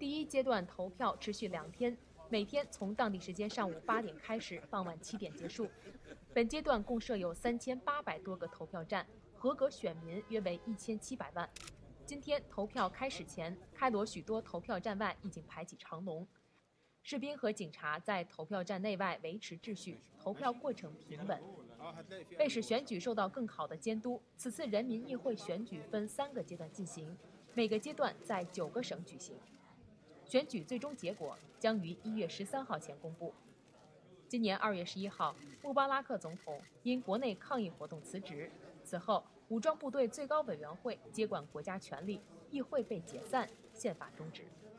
第一阶段投票持续2天，每天从当地时间上午8点开始，傍晚7点结束。本阶段共设有3800多个投票站，合格选民约为1700万。今天投票开始前，开罗许多投票站外已经排起长龙。士兵和警察在投票站内外维持秩序，投票过程平稳。为使选举受到更好的监督，此次人民议会选举分3个阶段进行，每个阶段在9个省举行。选举最终结果将于1月13号前公布。今年2月11号，穆巴拉克总统因国内抗议活动辞职，此后武装部队最高委员会接管国家权力，议会被解散，宪法终止。